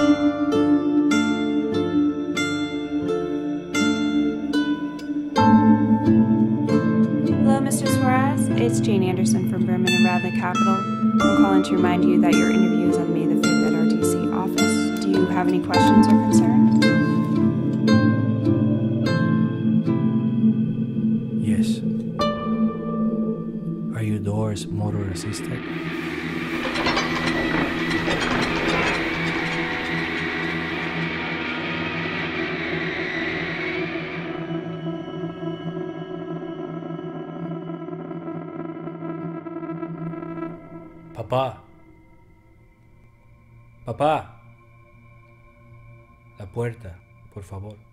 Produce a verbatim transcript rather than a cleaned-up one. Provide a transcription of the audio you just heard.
Hello, Mister Suarez. It's Jane Anderson from Berman and Radley Capital. I'm calling to remind you that your interview is on May the fifth at our D C office. Do you have any questions or concerns? Yes. Are your doors motor assisted? Papá. Papá. La puerta, por favor.